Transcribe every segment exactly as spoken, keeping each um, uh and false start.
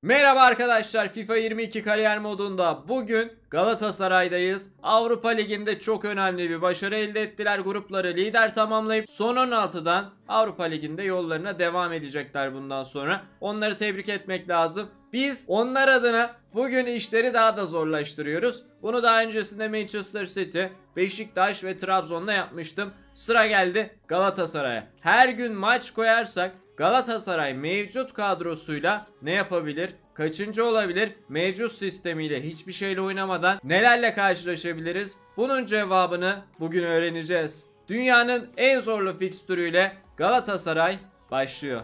Merhaba arkadaşlar, FIFA yirmi iki kariyer modunda bugün Galatasaray'dayız. Avrupa Ligi'nde çok önemli bir başarı elde ettiler. Grupları lider tamamlayıp son on altıdan Avrupa Ligi'nde yollarına devam edecekler bundan sonra. Onları tebrik etmek lazım. Biz onlar adına bugün işleri daha da zorlaştırıyoruz. Bunu daha öncesinde Manchester City, Beşiktaş ve Trabzon'da yapmıştım. Sıra geldi Galatasaray'a. Her gün maç koyarsak Galatasaray mevcut kadrosuyla ne yapabilir? Kaçıncı olabilir? Mevcut sistemiyle hiçbir şeyle oynamadan nelerle karşılaşabiliriz? Bunun cevabını bugün öğreneceğiz. Dünyanın en zorlu fikstürüyle Galatasaray başlıyor.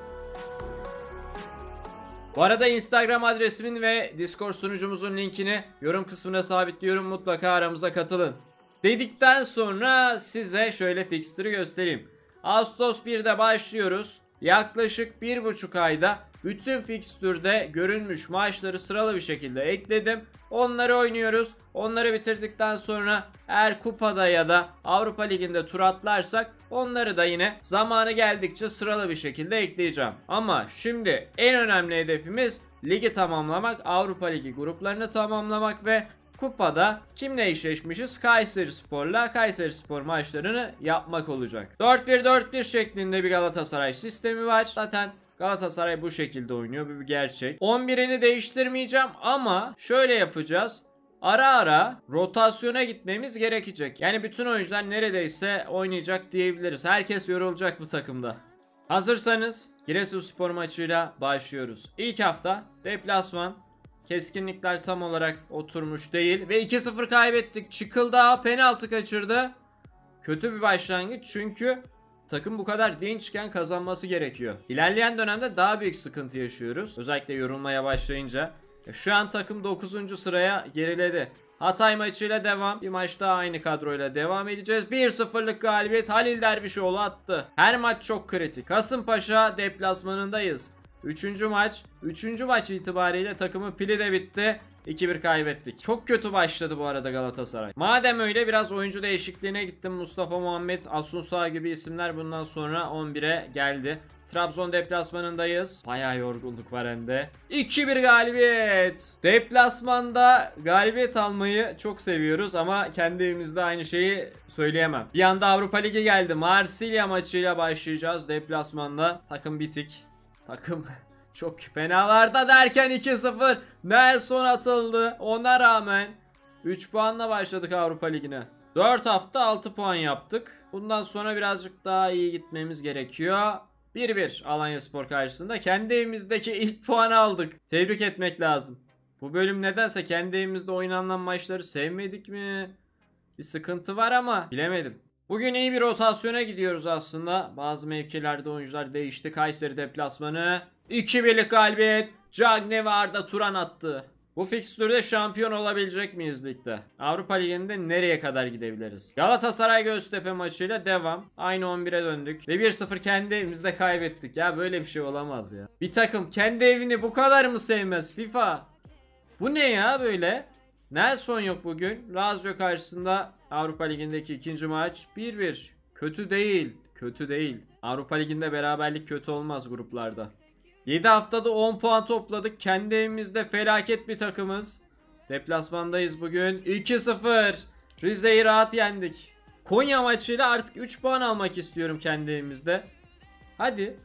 Bu arada Instagram adresimin ve Discord sunucumuzun linkini yorum kısmına sabitliyorum. Mutlaka aramıza katılın. Dedikten sonra size şöyle fikstürü göstereyim. Ağustos bir'de başlıyoruz. Yaklaşık bir buçuk ayda bütün fikstürde görünmüş maçları sıralı bir şekilde ekledim. Onları oynuyoruz. Onları bitirdikten sonra eğer kupada ya da Avrupa Ligi'nde tur atlarsak onları da yine zamanı geldikçe sıralı bir şekilde ekleyeceğim. Ama şimdi en önemli hedefimiz ligi tamamlamak, Avrupa Ligi gruplarını tamamlamak ve kupada kimle eşleşmişiz? Kayserispor'la Kayserispor maçlarını yapmak olacak. dört bir dört bir şeklinde bir Galatasaray sistemi var. Zaten Galatasaray bu şekilde oynuyor, bu bir gerçek. on birini değiştirmeyeceğim ama şöyle yapacağız. Ara ara rotasyona gitmemiz gerekecek. Yani bütün oyuncular neredeyse oynayacak diyebiliriz. Herkes yorulacak bu takımda. Hazırsanız Giresunspor maçıyla başlıyoruz. İlk hafta deplasman. Keskinlikler tam olarak oturmuş değil. Ve iki sıfır kaybettik. Çıkıldağ penaltı kaçırdı. Kötü bir başlangıç çünkü takım bu kadar dinçken kazanması gerekiyor. İlerleyen dönemde daha büyük sıkıntı yaşıyoruz. Özellikle yorulmaya başlayınca. Şu an takım dokuzuncu sıraya geriledi. Hatay maçıyla devam. Bir maç daha aynı kadroyla devam edeceğiz. bir sıfırlık galibiyet Halil Dervişoğlu attı. Her maç çok kritik. Kasımpaşa deplasmanındayız. Üçüncü maç. Üçüncü maç itibariyle takımın pili de bitti. iki bir kaybettik. Çok kötü başladı bu arada Galatasaray. Madem öyle biraz oyuncu değişikliğine gittim. Mustafa Muhammed, Asunsağ gibi isimler bundan sonra on bire geldi. Trabzon deplasmanındayız. Bayağı yorgunluk var hem de. iki bir galibiyet. Deplasmanda galibiyet almayı çok seviyoruz ama kendi evimizde aynı şeyi söyleyemem. Bir anda Avrupa Ligi geldi. Marsilya maçıyla başlayacağız deplasmanda. Takım bitik. Takım çok fenalarda derken iki sıfır Nelson atıldı. Ona rağmen üç puanla başladık Avrupa Ligi'ne. dört hafta altı puan yaptık. Bundan sonra birazcık daha iyi gitmemiz gerekiyor. bir bir Alanyaspor karşısında kendi evimizdeki ilk puanı aldık. Tebrik etmek lazım. Bu bölüm nedense kendi evimizde oynanılan maçları sevmedik mi? Bir sıkıntı var ama bilemedim. Bugün iyi bir rotasyona gidiyoruz aslında. Bazı mevkilerde oyuncular değişti. Kayseri deplasmanı. iki birlik galibiyet. Cagne ve Arda Turan attı. Bu fikstürde şampiyon olabilecek miyiz ligde? Avrupa Ligi'nde nereye kadar gidebiliriz? Galatasaray Göztepe maçıyla devam. Aynı on bire döndük. Ve bir sıfır kendi evimizde kaybettik. Ya böyle bir şey olamaz ya. Bir takım kendi evini bu kadar mı sevmez FIFA? Bu ne ya böyle? Nelson yok bugün. Lazio karşısında Avrupa Ligi'ndeki ikinci maç bir bir. Kötü değil. Kötü değil. Avrupa Ligi'nde beraberlik kötü olmaz gruplarda. yedi haftada on puan topladık. Kendi evimizde felaket bir takımız. Deplasmandayız bugün. iki sıfır. Rize'yi rahat yendik. Konya maçıyla artık üç puan almak istiyorum kendi evimizde. Hadi.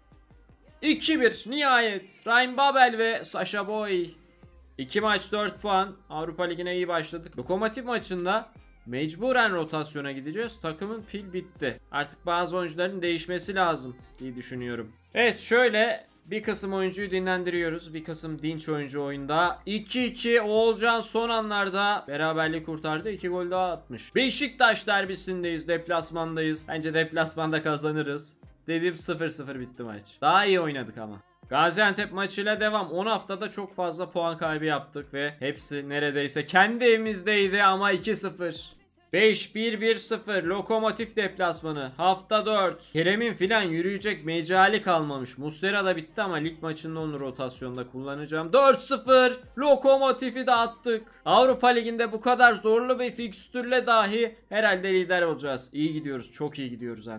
iki bir nihayet. Ryan Babel ve Sasha Boy. iki maç dört puan. Avrupa Ligi'ne iyi başladık. Lokomotiv maçında mecburen rotasyona gideceğiz. Takımın pil bitti. Artık bazı oyuncuların değişmesi lazım diye düşünüyorum. Evet, şöyle bir kısım oyuncuyu dinlendiriyoruz. Bir kısım dinç oyuncu oyunda. iki iki Oğulcan son anlarda beraberliği kurtardı. iki gol daha atmış. Beşiktaş derbisindeyiz. Deplasmandayız. Bence deplasmanda kazanırız. Dediğim sıfır sıfır bitti maç. Daha iyi oynadık ama. Gaziantep maçıyla devam. on haftada çok fazla puan kaybı yaptık ve hepsi neredeyse kendi evimizdeydi ama iki sıfır. beş bir bir sıfır Lokomotiv deplasmanı. Hafta dört. Kerem'in filan yürüyecek mecali kalmamış. Muslera da bitti ama lig maçında onu rotasyonda kullanacağım. dört sıfır Lokomotiv'i de attık. Avrupa Ligi'nde bu kadar zorlu bir fikstürle dahi herhalde lider olacağız. İyi gidiyoruz. Çok iyi gidiyoruz hem de.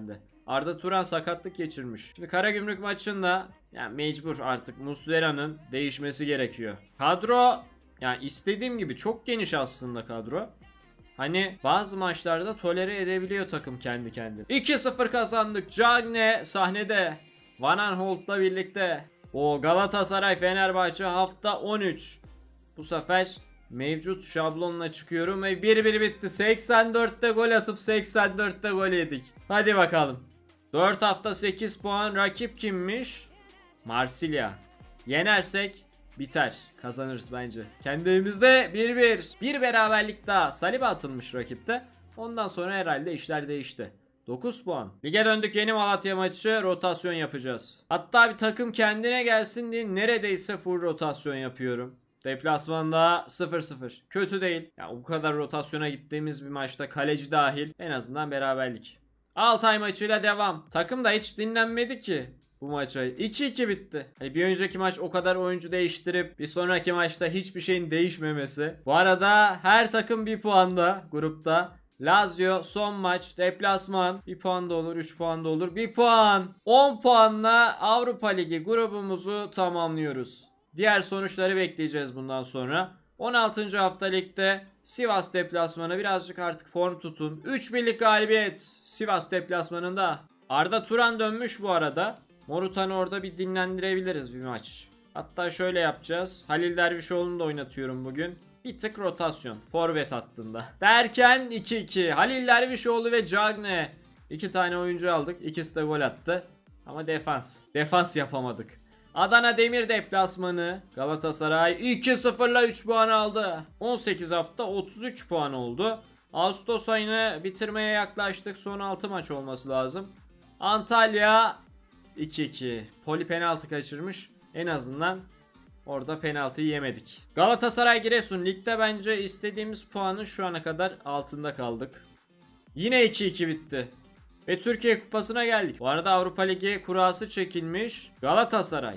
Arda Turan sakatlık geçirmiş. Şimdi Karagümrük maçında yani mecbur artık Muslera'nın değişmesi gerekiyor. Kadro yani istediğim gibi çok geniş aslında kadro. Hani bazı maçlarda tolere edebiliyor takım kendi kendine. iki sıfır kazandık. Cagne sahnede. Van Aanholt'la birlikte. O Galatasaray Fenerbahçe hafta on üç. Bu sefer mevcut şablonla çıkıyorum ve bir bir bitti. seksen dörtte gol atıp seksen dörtte gol yedik. Hadi bakalım. dört hafta sekiz puan. Rakip kimmiş? Marsilya. Yenersek biter. Kazanırız bence. Kendi evimizde bir bir. Bir beraberlik daha. Saliba atılmış rakipte. Ondan sonra herhalde işler değişti. dokuz puan. Lige döndük, yeni Malatya maçı, rotasyon yapacağız. Hatta bir takım kendine gelsin diye neredeyse full rotasyon yapıyorum. Deplasmanda sıfır sıfır. Kötü değil. Ya bu kadar rotasyona gittiğimiz bir maçta kaleci dahil en azından beraberlik. Altay maçıyla devam. Takım da hiç dinlenmedi ki bu maça. iki iki bitti. Hani bir önceki maç o kadar oyuncu değiştirip bir sonraki maçta hiçbir şeyin değişmemesi. Bu arada her takım bir puanda grupta. Lazio son maç deplasman, bir puan da olur, üç puan da olur, bir puan. on puanla Avrupa Ligi grubumuzu tamamlıyoruz. Diğer sonuçları bekleyeceğiz bundan sonra. on altıncı hafta ligde Sivas deplasmanı, birazcık artık form tutun. üç birlik galibiyet Sivas deplasmanında. Arda Turan dönmüş bu arada. Morutan'ı orada bir dinlendirebiliriz bir maç. Hatta şöyle yapacağız. Halil Dervişoğlu'nu da oynatıyorum bugün. Bir tık rotasyon. Forvet hattında. Derken iki iki. Halil Dervişoğlu ve Cagne. İki tane oyuncu aldık. İkisi de gol attı. Ama defans. Defans yapamadık. Adana Demir deplasmanı. Galatasaray iki sıfırla üç puan aldı. on sekiz hafta otuz üç puan oldu. Ağustos ayını bitirmeye yaklaştık. Son altı maç olması lazım. Antalya iki iki. Poli penaltı kaçırmış. En azından orada penaltıyı yemedik. Galatasaray Giresun ligde bence istediğimiz puanın şu ana kadar altında kaldık. Yine iki iki bitti. Ve Türkiye Kupası'na geldik. Bu arada Avrupa Ligi kurası çekilmiş. Galatasaray.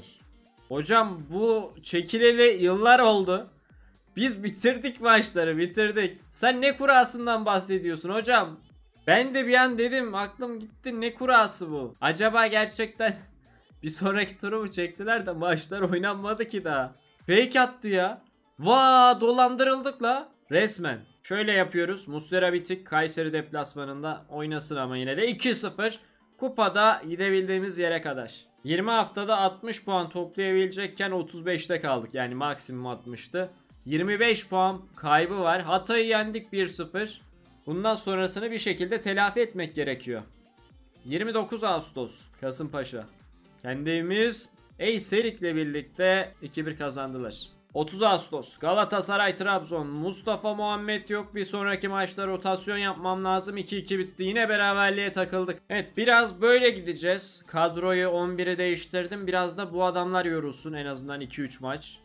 Hocam bu çekileli yıllar oldu. Biz bitirdik maçları, bitirdik. Sen ne kurasından bahsediyorsun hocam? Ben de bir an dedim, aklım gitti, ne kurası bu? Acaba gerçekten bir sonraki turu mu çektiler de maçlar oynanmadı ki daha. Fake attı ya. Vaa, dolandırıldık la. Resmen. Şöyle yapıyoruz. Muslera bitik. Kayseri deplasmanında oynasın ama yine de iki sıfır. Kupada gidebildiğimiz yere kadar. yirmi haftada altmış puan toplayabilecekken otuz beşte kaldık. Yani maksimum altmıştı. yirmi beş puan kaybı var. Hatay'ı yendik bir sıfır. Bundan sonrasını bir şekilde telafi etmek gerekiyor. yirmi dokuz Ağustos Kasımpaşa. Kendi evimiz Eyserik'le birlikte iki bir kazandılar. otuz Ağustos Galatasaray Trabzon. Mustafa Muhammed yok. Bir sonraki maçta rotasyon yapmam lazım. iki iki bitti. Yine beraberliğe takıldık. Evet, biraz böyle gideceğiz. Kadroyu on biri değiştirdim. Biraz da bu adamlar yorulsun. En azından iki üç maç.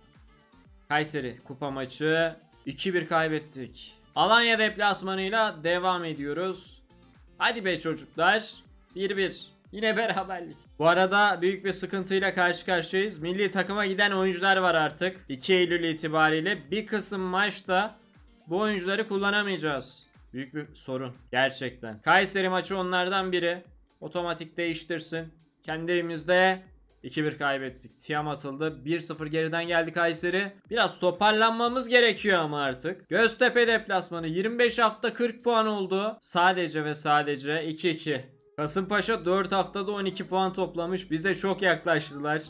Kayseri kupa maçı. iki bir kaybettik. Alanya deplasmanıyla devam ediyoruz. Hadi be çocuklar. bir bir. Yine beraberlik. Bu arada büyük bir sıkıntıyla karşı karşıyayız. Milli takıma giden oyuncular var artık. iki Eylül itibariyle bir kısım maçta bu oyuncuları kullanamayacağız. Büyük bir sorun gerçekten. Kayseri maçı onlardan biri. Otomatik değiştirsin. Kendi evimizde iki bir kaybettik. Tiam atıldı. bir sıfır geriden geldi Kayseri. Biraz toparlanmamız gerekiyor ama artık. Göztepe deplasmanı yirmi beş hafta kırk puan oldu. Sadece ve sadece iki iki. Kasımpaşa dört haftada on iki puan toplamış. Bize çok yaklaştılar.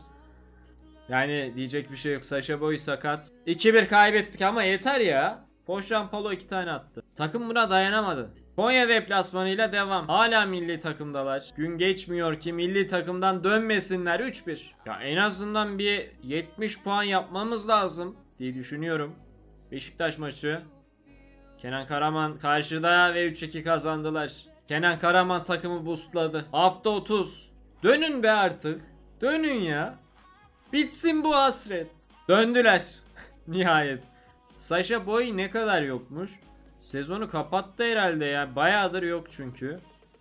Yani diyecek bir şey yok. Sacha Boey sakat. iki bir kaybettik ama yeter ya. Poşampalo iki tane attı. Takım buna dayanamadı. Konya deplasmanıyla devam. Hala milli takımdalar. Gün geçmiyor ki milli takımdan dönmesinler. üç bir. Ya en azından bir yetmiş puan yapmamız lazım diye düşünüyorum. Beşiktaş maçı. Kenan Karaman karşıda ve üç iki kazandılar. Kenan Karaman takımı boostladı. Hafta otuz. Dönün be artık. Dönün ya. Bitsin bu hasret. Döndüler. Nihayet. Sacha Boey ne kadar yokmuş? Sezonu kapattı herhalde ya. Bayağıdır yok çünkü.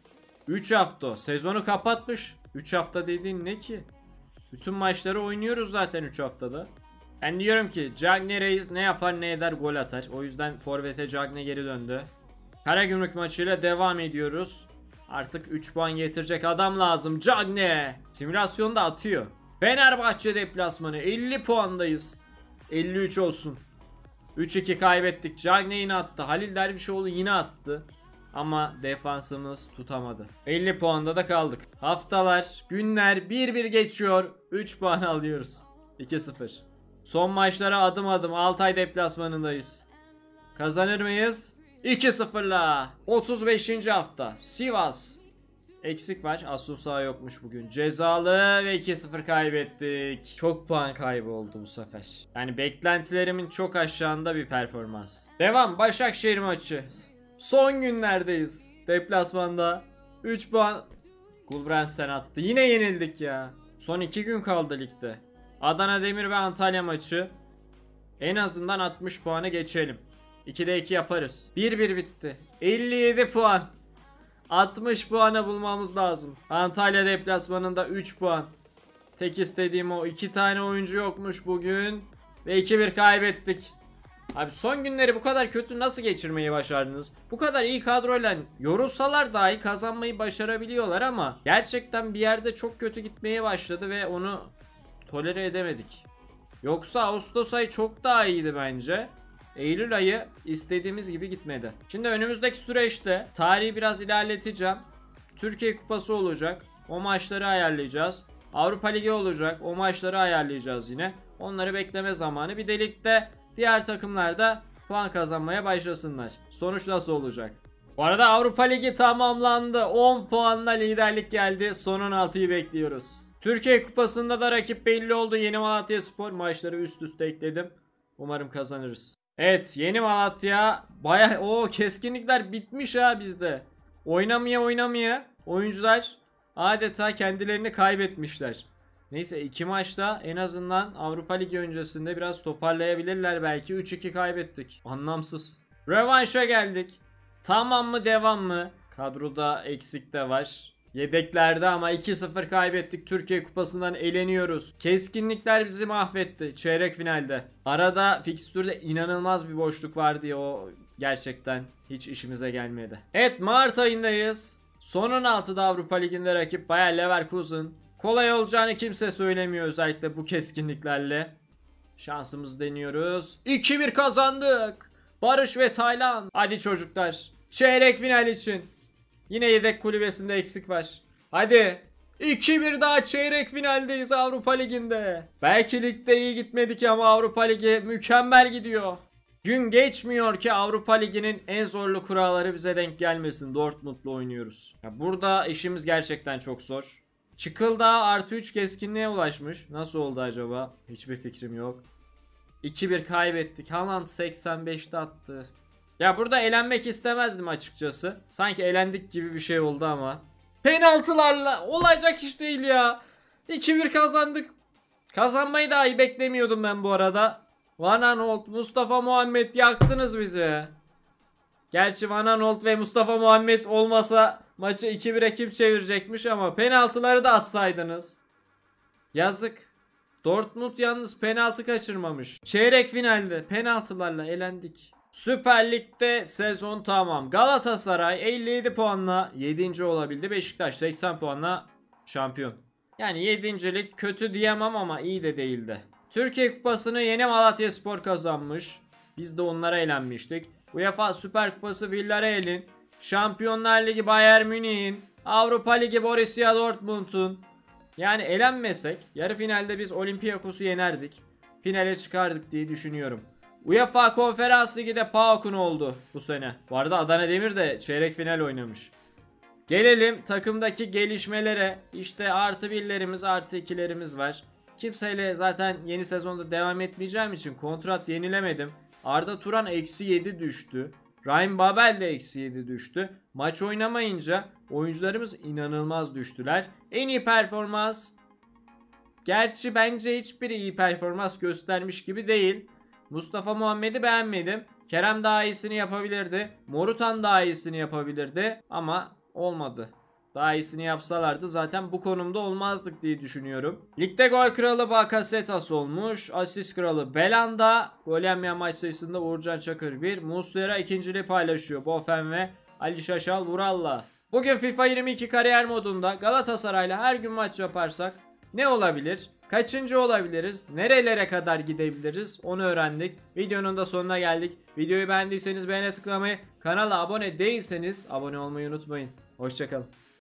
üç hafta. Sezonu kapatmış. üç hafta dediğin ne ki? Bütün maçları oynuyoruz zaten üç haftada. Ben diyorum ki Cagne Reis ne yapar ne eder, gol atar. O yüzden forvete Cagne geri döndü. Karagümrük maçıyla devam ediyoruz. Artık üç puan getirecek adam lazım. Cagne. Simülasyonda atıyor. Fenerbahçe deplasmanı elli puandayız. elli üç olsun. üç iki kaybettik. Cagne yine attı. Halil Dervişoğlu yine attı. Ama defansımız tutamadı. elli puanda da kaldık. Haftalar, günler bir bir geçiyor. üç puan alıyoruz. iki sıfır. Son maçlara adım adım Altay deplasmanındayız. Kazanır mıyız? iki sıfırla. otuz beşinci hafta. Sivas. Eksik var. Asusa yokmuş bugün. Cezalı ve iki sıfır kaybettik. Çok puan kaybı oldu bu sefer. Yani beklentilerimin çok aşağında bir performans. Devam. Başakşehir maçı. Son günlerdeyiz. Deplasmanda. üç puan. Gulbrandsen attı. Yine yenildik ya. Son iki gün kaldı ligde. Adana Demir ve Antalya maçı. En azından altmış puanı geçelim. ikide iki yaparız. bir bir bitti. elli yedi puan. altmış puanı bulmamız lazım. Antalya deplasmanında üç puan. Tek istediğim o. iki tane oyuncu yokmuş bugün. Ve iki bir kaybettik. Abi son günleri bu kadar kötü nasıl geçirmeyi başardınız? Bu kadar iyi kadroyla yorulsalar dahi kazanmayı başarabiliyorlar ama gerçekten bir yerde çok kötü gitmeye başladı ve onu tolere edemedik. Yoksa Ağustos ayı çok daha iyiydi bence. Eylül ayı istediğimiz gibi gitmedi. Şimdi önümüzdeki süreçte tarihi biraz ilerleteceğim. Türkiye Kupası olacak. O maçları ayarlayacağız. Avrupa Ligi olacak. O maçları ayarlayacağız yine. Onları bekleme zamanı. Bir de ligde diğer takımlar da puan kazanmaya başlasınlar. Sonuç nasıl olacak? Bu arada Avrupa Ligi tamamlandı. on puanla liderlik geldi. Son on altıyı bekliyoruz. Türkiye Kupası'nda da rakip belli oldu. Yeni Malatyaspor maçları üst üste ekledim. Umarım kazanırız. Evet, Yeni Malatya baya o keskinlikler bitmiş ha bizde. Oynamaya oynamaya oyuncular adeta kendilerini kaybetmişler. Neyse iki maçta en azından Avrupa Ligi öncesinde biraz toparlayabilirler belki. üç iki kaybettik. Anlamsız. Rövanşa geldik. Tamam mı devam mı? Kadroda eksik de var. Yedeklerde ama iki sıfır kaybettik. Türkiye Kupası'ndan eleniyoruz. Keskinlikler bizi mahvetti çeyrek finalde. Arada fikstürde inanılmaz bir boşluk vardı ya, o gerçekten hiç işimize gelmedi. Evet, Mart ayındayız. Son on altıda Avrupa Ligi'nde rakip Bayer Leverkusen. Kolay olacağını kimse söylemiyor özellikle bu keskinliklerle. Şansımızı deniyoruz. iki bir kazandık. Barış ve Taylan. Hadi çocuklar. Çeyrek final için. Yine yedek kulübesinde eksik var. Hadi. iki bir daha çeyrek finaldeyiz Avrupa Ligi'nde. Belki ligde iyi gitmedik ama Avrupa Ligi mükemmel gidiyor. Gün geçmiyor ki Avrupa Ligi'nin en zorlu kuralları bize denk gelmesin. Dortmund'la oynuyoruz. Ya burada işimiz gerçekten çok zor. Çıkıldağ artı üç keskinliğe ulaşmış. Nasıl oldu acaba? Hiçbir fikrim yok. iki bir kaybettik. Haaland seksen beşte attı. Ya burada elenmek istemezdim açıkçası. Sanki elendik gibi bir şey oldu ama. Penaltılarla olacak iş değil ya. iki bir kazandık. Kazanmayı dahi beklemiyordum ben bu arada. Van Aanholt, Mustafa Muhammed yaktınız bizi. Gerçi Van Aanholt ve Mustafa Muhammed olmasa maçı iki bire kim çevirecekmiş ama penaltıları da atsaydınız. Yazık. Dortmund yalnız penaltı kaçırmamış. Çeyrek finalde penaltılarla elendik. Süper Lig'de sezon tamam. Galatasaray elli yedi puanla yedinci olabildi. Beşiktaş seksen puanla şampiyon. Yani yedincilik kötü diyemem ama iyi de değildi. Türkiye Kupası'nı Yeni Malatyaspor kazanmış. Biz de onlara elenmiştik. UEFA Süper Kupası Villarreal'in, Şampiyonlar Ligi Bayern Münih'in, Avrupa Ligi Borussia Dortmund'un. Yani elenmesek yarı finalde biz Olympiakos'u yenerdik. Finale çıkardık diye düşünüyorum. UEFA Konferans Ligi'de PAOK'un oldu bu sene. Bu arada Adana Demir de çeyrek final oynamış. Gelelim takımdaki gelişmelere. İşte artı birlerimiz, artı ikilerimiz var. Kimseyle zaten yeni sezonda devam etmeyeceğim için kontrat yenilemedim. Arda Turan eksi yedi düştü. Ryan Babel de eksi yedi düştü. Maç oynamayınca oyuncularımız inanılmaz düştüler. En iyi performans. Gerçi bence hiçbiri iyi performans göstermiş gibi değil. Mustafa Muhammed'i beğenmedim. Kerem daha iyisini yapabilirdi. Morutan daha iyisini yapabilirdi. Ama olmadı. Daha iyisini yapsalardı zaten bu konumda olmazdık diye düşünüyorum. Ligde gol kralı Bakasetas olmuş. Asist kralı Belanda. Gol yemeyen maç sayısında Uğurcan Çakır bir. Muslera ikinciliği paylaşıyor. Bofen ve Ali Şaşal Vural'la. Bugün FIFA yirmi iki kariyer modunda Galatasaray'la her gün maç yaparsak ne olabilir? Kaçıncı olabiliriz? Nerelere kadar gidebiliriz? Onu öğrendik. Videonun da sonuna geldik. Videoyu beğendiyseniz beğene tıklamayı, kanala abone değilseniz abone olmayı unutmayın. Hoşçakalın.